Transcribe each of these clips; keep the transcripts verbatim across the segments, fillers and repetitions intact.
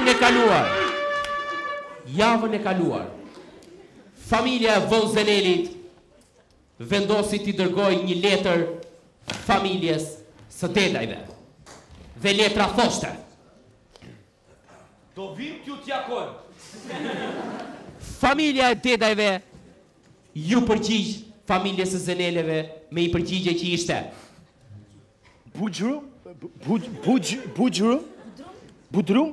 Javën e kaluar. Javën e kaluar. Familja e Von Zenelit vendosi t'i dërgoj një letër familjes së Dedajve. Dhe letra thoshte: do vim t'ju t'jakojmë. Familja e Dedajve ju përgjigj familjes së Zeneleve me i përgjigje që ishte: Bugjru? Bugjru? Budrum?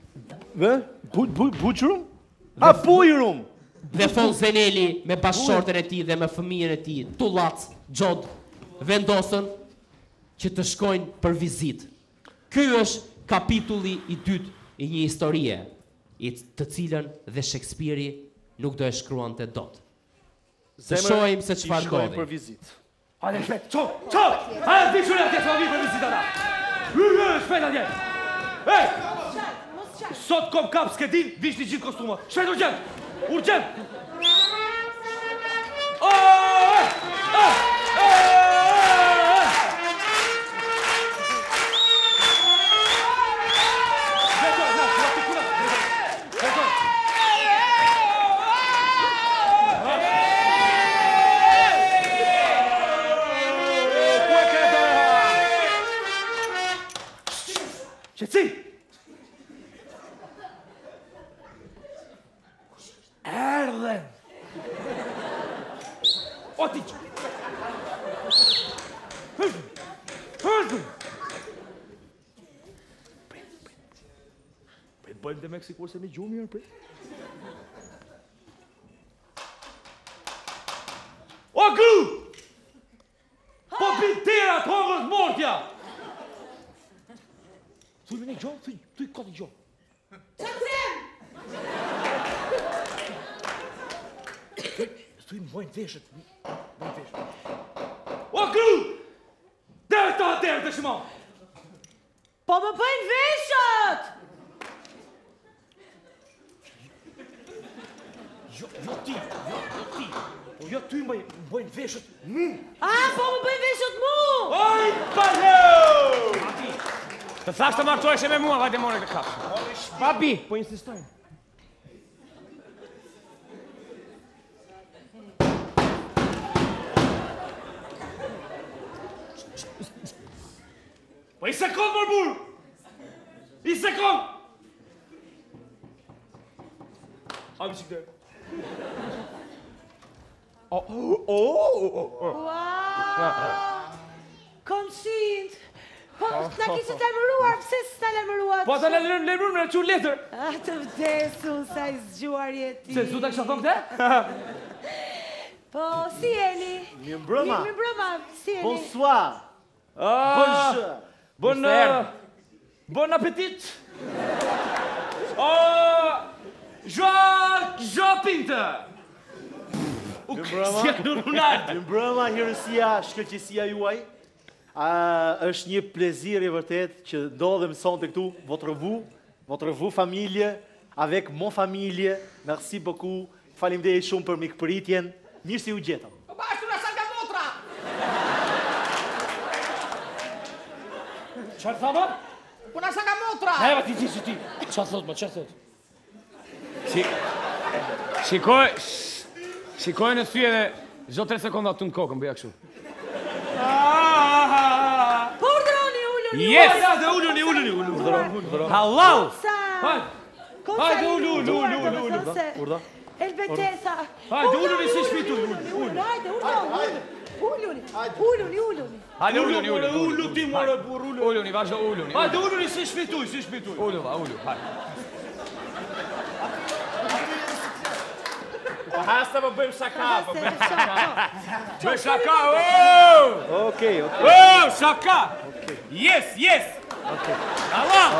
Bugjrum? A bujrum? Dhe Von Zeneli me bashkëshorten e tij dhe me fëmijën e tij, Tullac, Xhod, vendosën që të shkojnë për vizitë. Ky është kapitulli i dytë i një historie, i të cilën dhe Shakespeare-i nuk do e shkruante dot. Të shohim se çfarë ndodhi. Për vizitë. Hajde shpejt, ço, ço! Hajde ti shuri atje, s'ma vi për vizitë ata. Hyrë, shpejt atje. Ej! Sot kom kap s'kedin, vish një gjithë kostumat. Shpejt urgjent! Urgjent! Qetësi! Erdhen! O ti që! Erdhen! Erdhen! Prit, prit. Prit, bëjmë dhe Meksikur se me gjumë njërë, prit. O gru! Po pintera të hongës mortja! Thuj me një gjohë, thuj, thuj këtë gjohë. Qëtërim! Thuj më bojnë veshët, bojnë veshët. O gru! Dere ta, dere të shima! Po më bëjnë veshët! Jo, jo ti, jo, jo ti. Po jo ty më bojnë veshët mu. A, po më bëjnë veshët mu! Oj, palo! Ati, të thash të martoheshe me mua, vajte more këtë kapshë. Babi, po insistojnë. Po i sekund, mërbur! I sekund! Hajme që këtë. O, o, o, o. Ua! Kom shint! Po, na kishë të lëmëruar, pëse s'ta lëmëruar? Po ata lëmëruar me në qurë letër. A, të vdesun sa i zgjuar jeti. Se zu ta kësha thonë këte? Po, si jeni? Mirë mbrëma. Mirë mbrëma, si jeni? Bonsoir. Bonjour. Bon, bon appetit. Oh, Joa, Joa Pinter. Mirë mbrëma, hirësia, shkëlqësia juaj. Është një plezir e vërtet që ndodhem sonte këtu, votre vous, votre vous familje, avec mon familje. Merci beaucoup. Faleminderit shumë për mikpëritjen. Mirë si u gjetëm. Bashtu na salga motra. Çfarë thama? Po na salga motra. Ne vati ti si ti. Çfarë thot më, çfarë thot? Si, shikoj, shikoj në thyje dhe zdo tre sekonda të në kokën, bëja kështu. Po urdroni, ulluni. Yes! Hajde, ulluni, ulluni, ulluni. Halal! Hajde. Hajde, ullu, ullu, ullu, ullu. Urda? Elbetesa. Hajde, ulluni si shpitu, ulluni, ulluni. Hajde, ulluni. Ulluni, ulluni, ulluni. Hajde, ulluni, Ulluni, ulluni. ullu ti, more, bur, ulluni. Ulluni, vazhdo ulluni. Hajde, ulluni si shpituj, si shpituj. Ullu, va, ullu, hajde. Po hasta më bëjmë shaka, po bëjmë shaka. Bëj shaka, ooo! Okej, okej. Ooo, shaka! Yes, yes! Halal!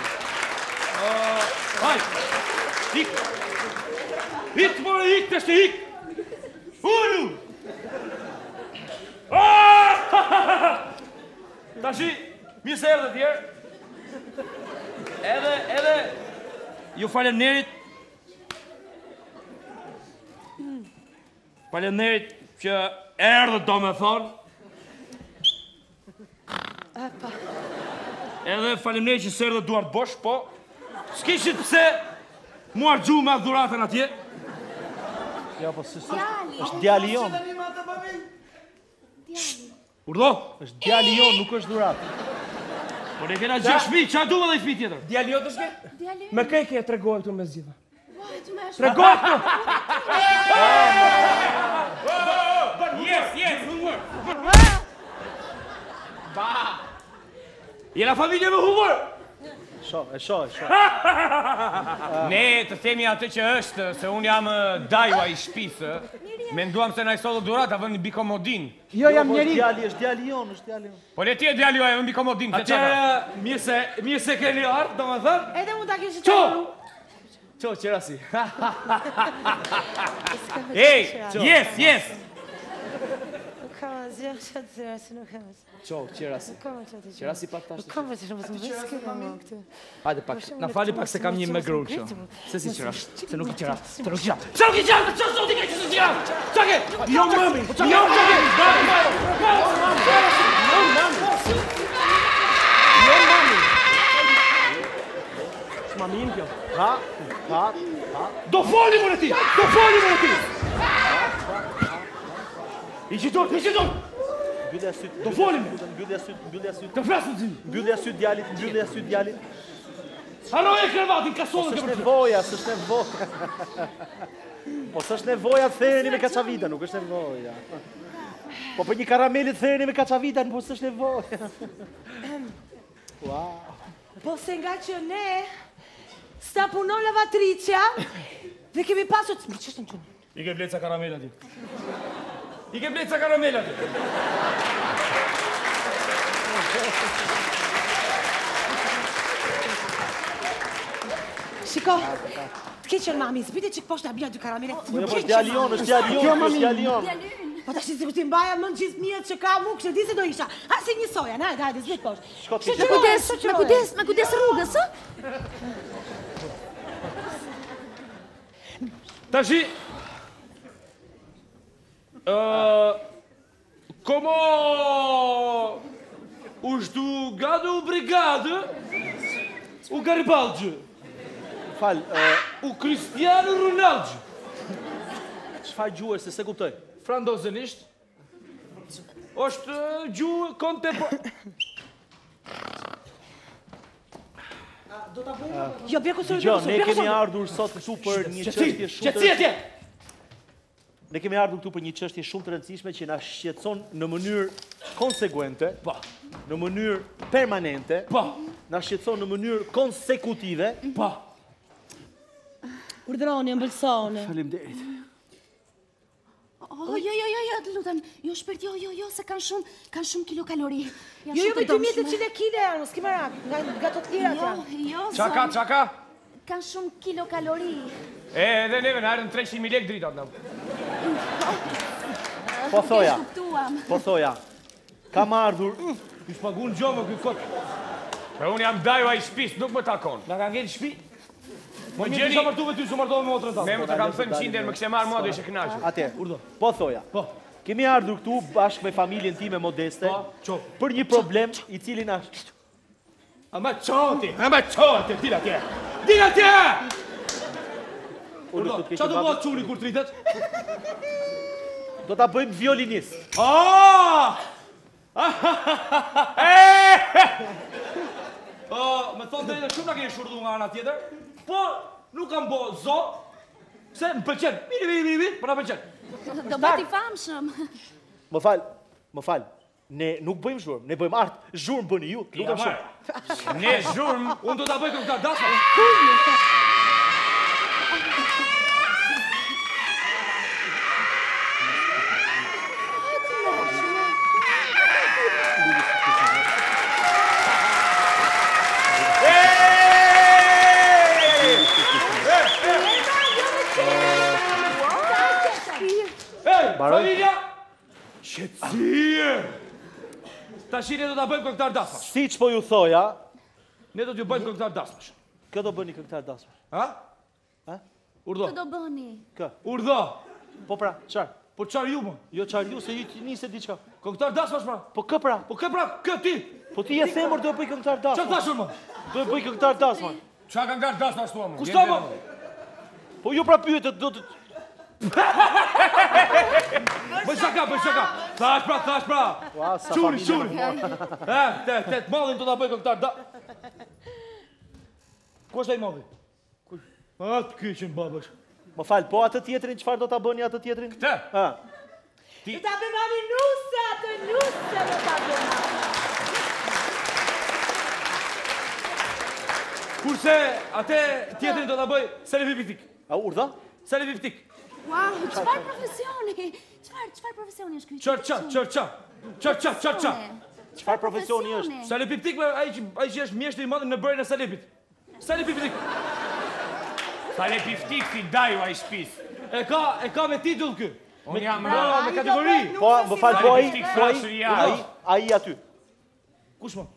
Hajde. Hik. Hik, more, hik, të shte hik. Ullu. Tashi, mirë se erdhe tjerë. Edhe, edhe, ju faleminderit. Faleminderit që erdhe do me thonë. Edhe faleminderit që s'erdhe duart bosh, po. S'kishit pse muar gjumë me dhuratën atje? Ja, po s'është. Është djali jon. Urdo? Është djali jon, nuk është dhuratë. Po ne kena gjashtë fëmijë, çfarë duhet edhe fëmijë tjetër? Djali jot është ke? Djali. Me kë ke tregohet këtu me zgjidhje? Vajt më është. Tregohet këtu. Yes, yes, humor. Ba. Jena familje me humor. Sho, e sho, e sho. Ne të themi atë që është, se unë jam dajua i shtëpisë. Menduam se na i solli durata vën mbi komodin. Jo, jam njeri. Djali është djali jon, është djali jon. Po le ti e djali juaj mbi komodin, Atje mirë se mirë se keni ardhur, domethënë. Edhe unë ta kishë Ço! qenë. Ço, qerasi. Ej, yes, yes. Nuk kam asgjë që të thërë, se nuk kam asgjë. Ço, qerasi. Nuk kam që të thërë. Qerasi pak tash. Nuk kam që të thërë, këtu. Hajde pak, na fali pak se kam një me grup kështu. Se si qera? Se nuk i qera. Se nuk i qera. Se nuk i qera, çfarë zoti ke që se qera? Çake? Jo mami, jo çake. Jo mami. Jo mami. Mamin kjo. Ha, ha, ha. Do foli më ti. Do foli më ti. I qitor, i qitor. Mbyllja syt. Do folim. Mbyllja syt, mbyllja syt. Të flasim ti. Mbyllja syt djalit, mbyllja syt djalit. Halo e krevatin kasollën S'është ke për. nevoja, s'është nevoja. Po s'është nevoja të therreni me kaçavita, nuk është nevoja. Po për një karamelit të therreni me kaçavita, po s'është nevoja. Wow. Po se nga që ne sta punon lavatricia dhe kemi pasur të... Mi qështë në qënë? I ke bleca karamela ti. I ke bleca karamela ti. Shiko, të ke qënë mami, zbite që këposhtë abia dy karamele. Po po djali jon, është djali jon, është djali jon. Po tash sikur ti mbaja më në gjithë mjet që ka mu, kështë di se do isha. Ha si një soja, hajde, hajde, zbit poshtë. Shko ti. Me kujdes, me kujdes, me kujdes rrugës, ë? Tashi, uh, como os do gado brigade, o Garibaldi, Fal, o Cristiano Ronaldo, çfarë gjuhë se se kuptoj? frandozenisht, është gjuhë kontempor... Jo, bje kusur, bje Jo, kusur, ne bje kemi kusur. ardhur sot këtu për një çështje shumë Qetësi atje! Ne kemi ardhur këtu për një çështje shumë të rëndësishme që na shqetëson në mënyrë konsekuente, Po, në mënyrë permanente, po, na shqetëson në mënyrë konsekutive. po. Urdhroni, mbëlsoni. Faleminderit. Oh, jo, jo, jo, jo, të lutem. Jo, shpert, jo, jo, jo, se kanë shumë, kanë shumë kilokalori. Jo, jo, me dy mjetë qile kile janë, s'ki më rak, nga, nga të tjera Jo, janë. jo, Çaka, zon. çaka. Kanë shumë kilokalori. E, edhe neve na erdhën treqind mijë lekë dritat na. Po thoja, Keq kuptuam. po thoja. Kam ardhur, Ju shpagun gjomë ky kot. Po unë jam dajua i shtëpisë, nuk më takon. Na ka ngel shtëpi. Po Më gjeni, gjeni sa martu me ty, s'u martova me motrën me tanë. më të kam thënë qinder, më kishte marrë mua do ishe kënaqur. atje. Urdo. Po thoja. Po. Kemi ardhur këtu bashkë me familjen time modeste Po, ço. për një problem i cili na Ama çoti, ama çoti, dil atje. Dil atje! Unë Urdo, sot çfarë do keq bëhet çuni kur tritet? do ta bëjmë violinist. Ah! Oh, me thonë drejtë shumë na keni shurdhu nga ana tjetër, po nuk kam bë zot. Se më pëlqen. Miri, miri, miri, miri, po na pëlqen. Do bëti famshëm. Më fal, më fal. Ne nuk bëjmë zhurmë, ne bëjmë art. Zhurmë bëni ju, lutem shumë. Ne zhurmë, Unë do ta bëj këngëtar dasma. Ej, Baroj. familja! Qetësie! Tashi ne do ta bëjmë këngëtar dasmash. Siç po ju thoja, Ne do t'ju bëjmë këngëtar dasmash. kë do bëni këngëtar dasma? Ha? Ha? Urdo. Të do bëni. Kë? Urdo. Po pra, çfarë? Po çfarë ju më? Jo çfarë ju se ju nisë diçka. Këngëtar dasmash pra. Po kë pra? Po kë pra, kë ti? Po ti e themur do e bëj këngëtar dasma. Çfarë thashun më? Do e bëj këngëtar dasma. Qa kanë nga dasma ashtu amë? Kushto mo? Po ju pra pyetët, do të... Bëj shaka, bëj shaka. Thash pra, thash pra. Ua, sa Quri, familje quri. më- E, te, te, të mallin do ta bëj këngëtar. Da. Ku është ai malli? Ku? A, të kyqin babash. Më fal, po atë tjetrin çfarë do ta bëni atë tjetrin? Këtë? Ha. Do ta bëjmë mami nuse, atë nuse do ta bëjmë. Kurse atë tjetrin do ta bëj selefiptik. A urdha? Selefiptik. Wow, çfarë profesioni? Çfarë, çfarë profesioni është ky? Çor ça, çor ça. Çor ça, çor ça. Çfarë profesioni është? Selefiptik me ai që ai që është mjeshtri i madh në bërjen e selefit. Selefiptik. Selefiptik si daju ai shtëpis. E ka, e ka me titull ky. Unë jam Me, me kategori. Po, më fal, po ai, Selefiptik po ai, frashëria. ai, ai aty. Kush më?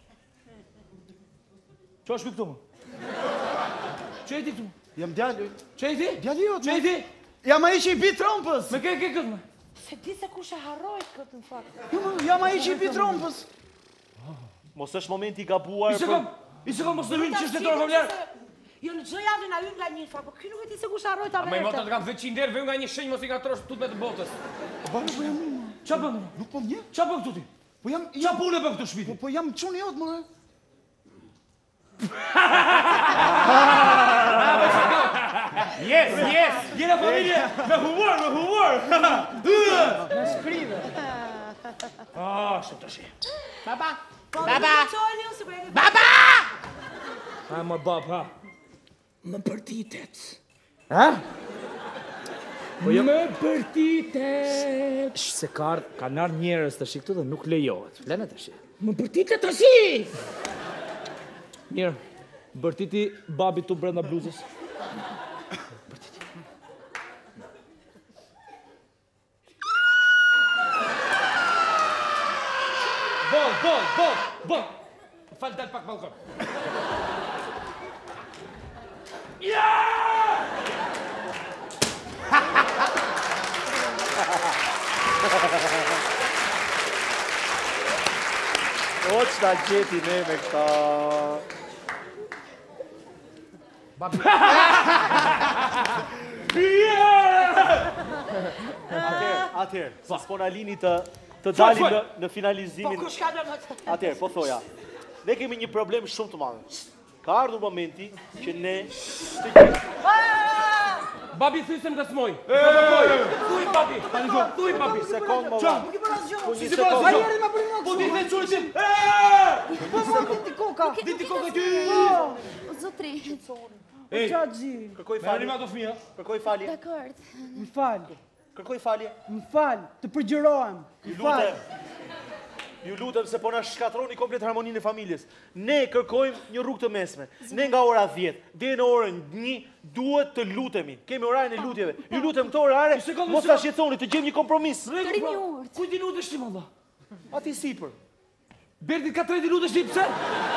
Ço është ky këtu më? Çe ti këtu? Jam djalë. Çe ti? Djali jot. Çe ti? Jam ai që i pi trompës. Me ke ke këtë më? Se di se kush e harrojt këtë në fakt. Jo, ma, jam ai që i pi trompës. Mos është momenti i gabuar. I se kam, i se kam mos në hynë që është të torë familjar. Jo në çdo javë na hyn nga një fakt, po ky nuk e di se kush harrojt ta A me i motë vetë. të kam dhjetë qind herë, vëjmë nga një shenjë mos i ka trosh tut me të botës. Po nuk po jam. Qa bëm? Nuk po një. Qa bëm këtu ti? Po jam Qa punë e bëm këtu Po, shpiti? po jam çuni jot më. Yes, yes! Jena familje me humor, me humor. Në shkrive. Ah, shumë të shi. Baba. Baba. Çojeni unë sigurisht. Baba! A, më bab, ha. Më përtitet. Ha? Po jo... Më përtitet. Shh, se ka, ka nar njerëz të shi këtu dhe nuk lejohet. Flene të shi. Më përtitet të shi! Mirë, bërtiti babi tu brenda bluzës. Bol, bol, bol, bol! Fal dal pak balkon. Ja! O ç'na gjeti ne me këta. Atëherë, atëherë, sa s'po na lini të të dalim në, në Po finalizimin. kush ka do të... Atëherë, po thoja. Ne kemi një problem shumë të madh. Ka ardhur momenti që ne të gjithë Babi thuj se më dësmoj. Thuj babi. Thuj babi. sekond më Qa? vonë. Po një Si sekond. bëra, më si vonë. Po ti dhe çuj tim. Po po ti koka. Diti kokë ty. O zotri. Ej, Çaxhi. Kërkoj me falje. animato fëmija. Kërkoj falje. Dakord. Më fal. Kërkoj falje. Më fal. Të përgjërohem. Ju Më fal. lutem. Ju lutem se po na shkatroni komplet harmoninë e familjes. Ne kërkojmë një rrugë të mesme. Ne nga ora dhjetë deri në orën një duhet të lutemi. Kemi orarin e lutjeve. Ju lutem këto orare sekond, mos sekond. ta shqetësoni, të gjejmë një kompromis. Të rinjurt. Kuj ti lutesh ti valla? Ati sipër. Berti ka tre di lutesh ti pse?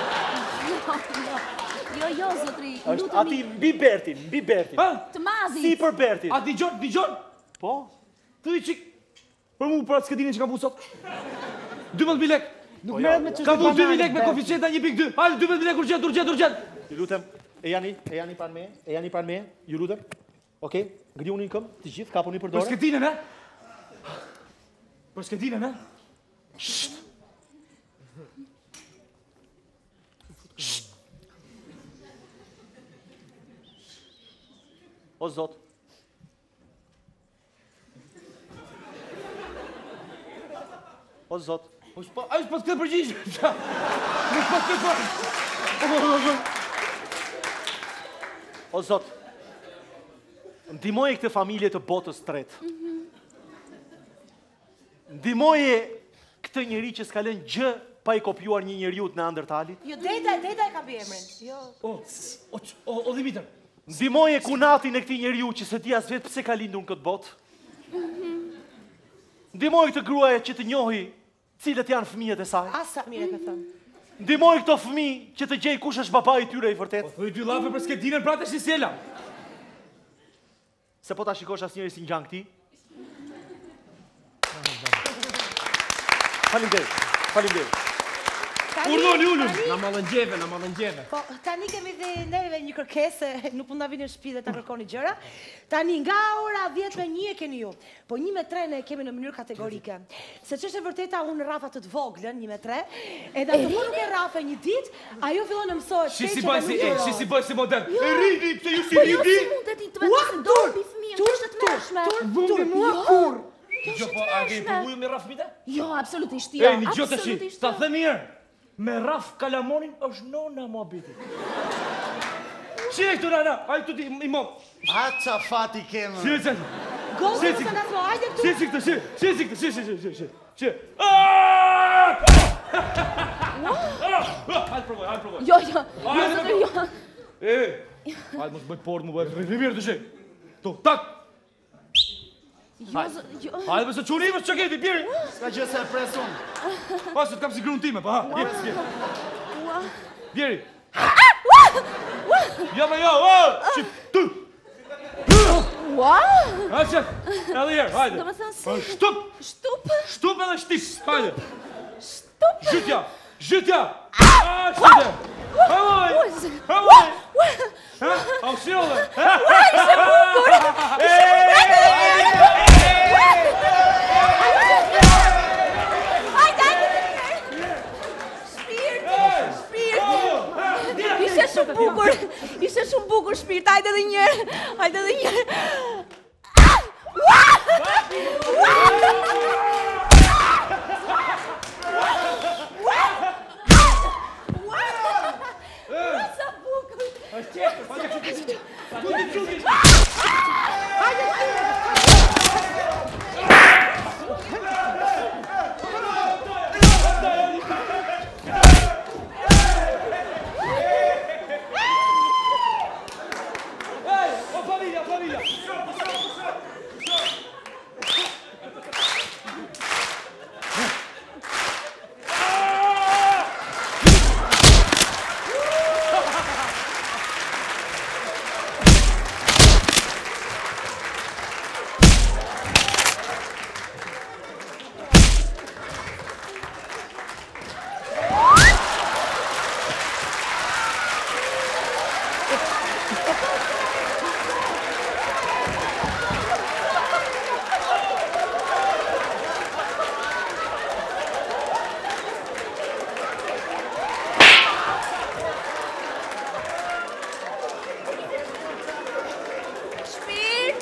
Jo, jo, zotri. Është ati Lutemi mbi Bertin, mbi Bertin. Ha? të madhit. Sipër Bertin. A digjon, digjon? Po? Thuj çik. Për mu për atë s'ke dini që kam pu sot. dymbëdhjetë mijë lekë. Nuk merret me çështë. Kam pu dy mijë lekë me koeficienta një pikë dy. Hajde dymbëdhjetë mijë lekë urgjent, urgjent, urgjent. Ju lutem. E jani, e jani pranë me, e jani pranë me. Ju lutem. Okej, ngriuni këm, të gjithë kapuni për Për dorë. sketinën, e? Për sketinën, e? O Zot. O Zot. O s'po, ai s'po të këtë përgjigje. Nuk po të këtë. O Zot. Ndihmoje këtë familje të botës tretë. Ndihmoje këtë njeri që s'ka lënë gjë pa i kopjuar një njeriu të Neandertalit. Jo deta, deta e ka bë emrin. Jo. O, o, o, o Dimitër. Ndihmoje kunatin e këtij njeriu që s'e di as vetë pse ka lindur në këtë botë. Ndihmoje këtë gruaje që të njohi cilët janë fëmijët e saj. Asa mirë e ke thënë. Ndihmoje këto fëmijë që të gjej kush është babai i tyre i vërtet. Thuj dy llafe për sketinën pra të shisela. Se po ta shikosh asnjëri si ngjan këti. Faleminderit. Faleminderit. Urnoni ulun. Na mallën gjeve, na mallën gjeve. Po, tani kemi dhe neve një kërkesë, nuk po na vini në shtëpi dhe ta kërkoni gjëra. Tani nga ora dhjetë me një e keni ju. Po një me tre ne kemi në mënyrë kategorike. Se ç'është e vërteta unë rafa të të voglën, një me tre, edhe ato po nuk e rafa një ditë, ajo fillon të mësohet. Shi si bëj si, shi si bëj si modern. E rrini, pse ju si Po jo rrini? si mund të ti të vendosë dorë bi fëmijën, është të mërshme. Vëndi mua kur. Jo, po, a ke përvuju me raf mite? Jo, absolutisht E, jo. një gjotë shi, Absolutisht ta jo. the mirë. Me raf kalamonin është nona mo biti. Qire këtu nana, a i tu ti imam. A qa fati kemë. Qire që. Gogo Si, të si. sa nazo, hajde këtu. Qire që këtë, qire, qire që këtë, qire, qire, qire, qire, qire. Hajde provoj, hajde provoj. Jo, jo, Hajde, jo, zotër, jo. E, hajde mos bëj port, më bëj rimirë të shi. Tu, tak. Jo, zotër, jo. Hajde mëse qurime që keti, bjeri. Ska gjë se e presun. Pa, se të kam si grunë time, pa, ha, jep, s'ke. Bjeri. Ja me jo, o, qip, tu. Ua, Ha, qep, edhe herë, hajde. do më thënë si. Shtup, Shtup, shtup edhe shtip, hajde. shtup. Zhytja, zhytja. A, shtite. Havoj, Ua, zë- havoj. Ha, auxilë. Ua, ishte bukur. Hajde, hajde. Shpirt, shpirt. Ishte shumë bukur, ishte shumë bukur shpirt, hajde edhe njërë, hajde edhe njërë. Ah! Ua! Ua! Ua, sa bukur. Ej, o familja, familja. Shpirt!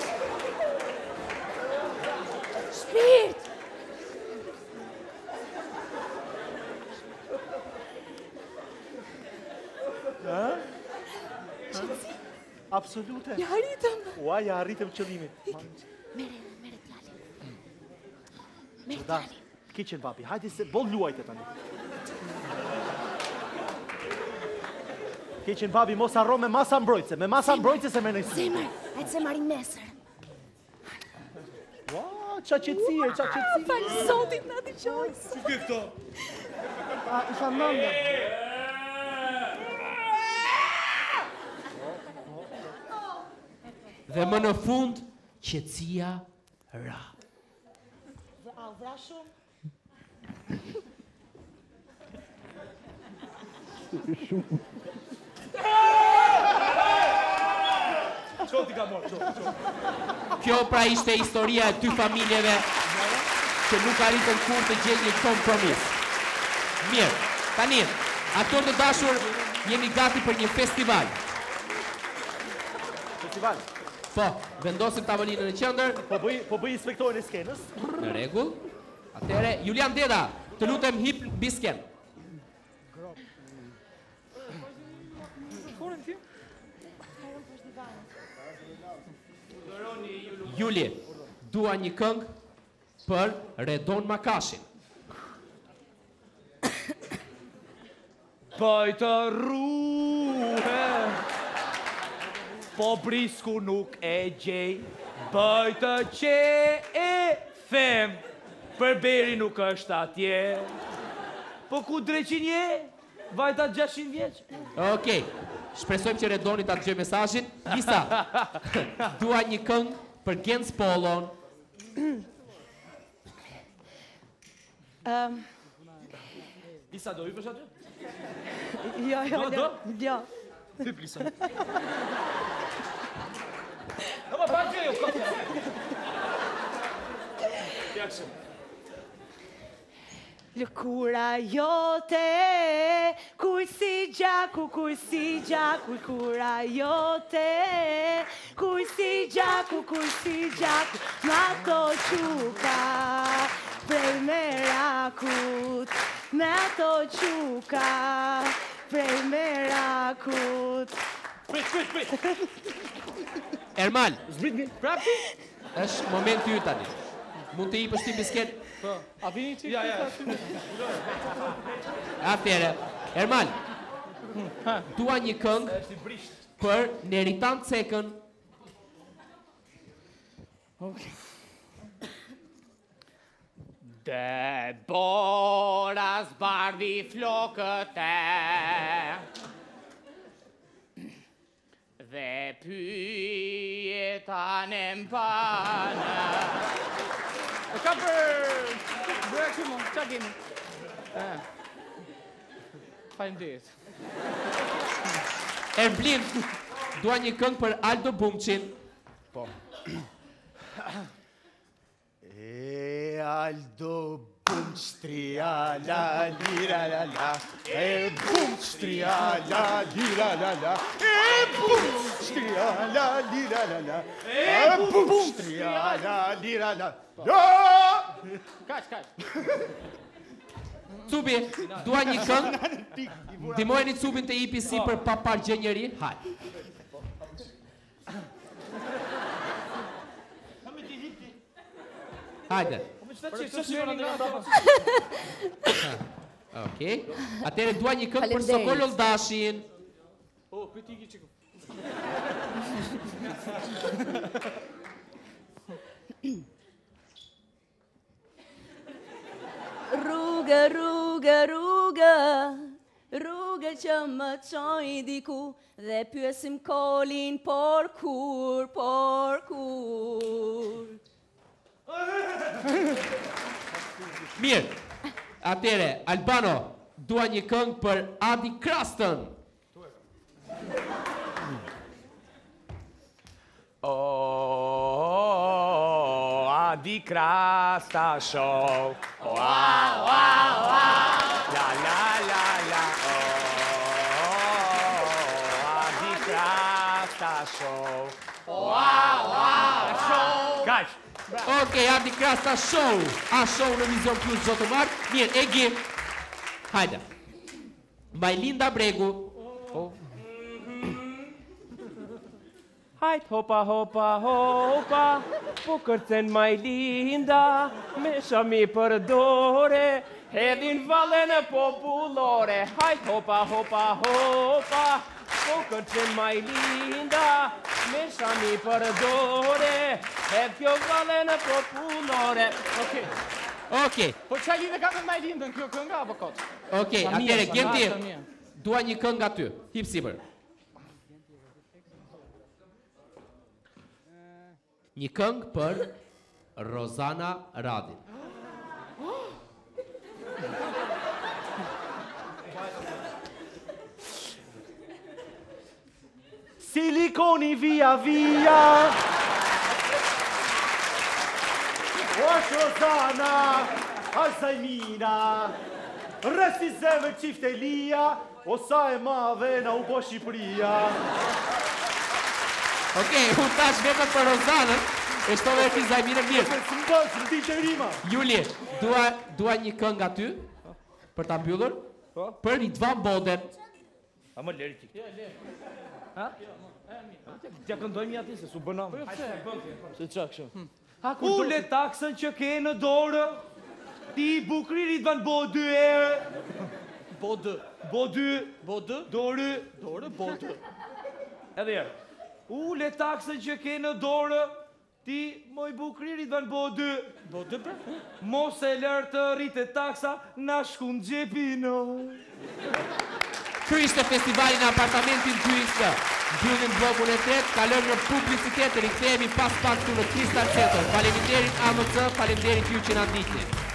Shpirt! Absolute. Ja arritëm. Ua, ja arritëm qëllimin. Mere, mere t'jali. Mere Da, t'jali. kitchen papi, hajde se bol luajte tani. Kitchen papi, mos harro me masa mbrojtëse, me masa mbrojtëse se me nëjsi. Zemër, hajtë se marim nesër. Ua, qa qëtësie, qa qëtësie. Falë Zotit na t'i qojës. Që ke këto? A, isha nënda. Dhe më në fund, qetësia ra. A u vra shumë? Qoti ka morë, qoti, qoti. Kjo pra ishte historia e dy familjeve që nuk arritën kur të gjejnë një kompromis. Mirë, tani, aktorë të dashur, jemi gati për një festival. Festival. Po, vendosim tavolinën në qendër. Po bëj, po bëj inspektorin e skenës. Në rregull. Atëre, Julian Deda, të lutem hip mbi skenë. Juli, dua një këngë për Redon Makashin. Bajtë ruhe, po brisku nuk e gjej, bajtë që e them, për beri nuk është atje. Po ku dreqin je, vajta gjashtëqind vjeç. Okej, shpresojmë që Redoni ta dëgjoj mesazhin. Lisa, dua një këngë për Gens Pollon. Um, Lisa, do hypesh aty? Jo, jo, Do, do? jo. Hyp, Lisa. No ma bardziej, jo, kocha. Jak się? Lëkura jote, kuj si gjaku, kuj si gjaku, lëkura jote, kuj si gjaku, kuj si gjaku, ma to quka, prej merakut, me ato quka, prej merakut. Prit, prit, prit. Ermal, Zbrit mi. Prapë? është momenti yt tani. Mund të jepësh ti bisket? Po. A vini ti? Ja, ja. Atëre, Ermal. Dua një këngë Është i brisht. për Neritan Cekën. Debora zbardhi flokët e dhe pyeta në mpanë. E ka për... Bërë kështu mu, qa kemi? Faleminderit. Erblin, dua një këngë për Aldo Bumçin. Po. E Aldo Bumstria la lira la la. E Bumstria la lira la la. E Bumstria la lira la la. E Bumstria la lira la la. Kaq, kaq. Cubi, dua një këngë. Ndihmojeni Cubin të jepi si për papar gjenjëri. Haj. Hajde. Okej. Atëre dua një këngë për Faleminderit. Sokol Dashin. O, pyeti iki çiku. Rrugë, rrugë, rrugë, rrugë që më qoj diku dhe pyesim kolin por kur, por kur. Mirë. Atëre, Albano, dua një këngë për Adi Krastën. Oh, Adi Krasta show. Wow, wow, wow. La la la la. Oh, Adi Krasta show. Wow, wow, show. Kaq. Okej, Adi Krasta show. A show në Vision Plus zotë mark. Mirë, Egi. Hajde. Majlinda Bregu. Hajt hopa hopa hopa, po kërcen Majlinda, me shami për dore, hedhin vallën popullore. Hajt hopa hopa hopa, po kërcen Majlinda, me shami për dore, hedh kjo vallën popullore. Okej. Okej. Po çaj lidhe ka me Majlindën kjo kënga apo kot? Okej, atëre Genti. Dua një këngë aty. Hip sipër. Një këngë për Rozana Radin. Silikoni via via. O Rozana, a Zajmina. Rësti zemër qift e lija, o sa e mave na u po Shqipëria. Okej, u tash vetëm për Rozanën, e shtove ti Zajminën mirë. Së më bësë, më di që rima. Juli, dua, dua një këngë aty, për ta mbyllur, për Ridvan Boden. A më leri ti. Ha? Tja këndojmë ati se su bënam. Se qa kështu. Ha, kur të le taksën që ke në dorë, ti bukririt van bo dy erë. Bo dë. Bo dy. Bo dë. Dorë. Dorë, bo dë. Edhe erë. U le taksën që ke në dorë, ti moj bukririt van bo dy. Bo dë për? Mos e lërë të rritë taksa, na shkun gjepino. Ky ishte festivali në apartamentin Gjyqë. Mbyllim blogun e tretë, kalojmë në publicitet, rikthehemi pas pak këtu në Crystal Center. Faleminderit A M C, faleminderit ju që na ndiqni.